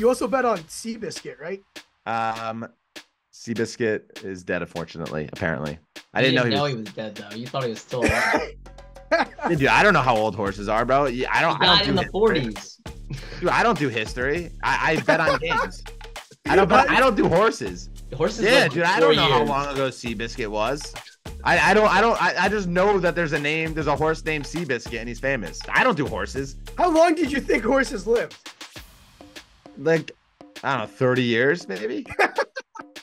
You also bet on Seabiscuit, right? Seabiscuit is dead, unfortunately. Apparently, I You didn't know he was dead though. You thought he was still alive. Dude, I don't know how old horses are, bro. I don't. He died in the 40s. Dude, I don't do history. I bet on games. I don't do horses. Horses. Yeah, like dude. I don't know how years. long ago Seabiscuit was. I just know that there's a horse named Seabiscuit and he's famous. I don't do horses. How long did you think horses lived? Like, I don't know, 30 years maybe.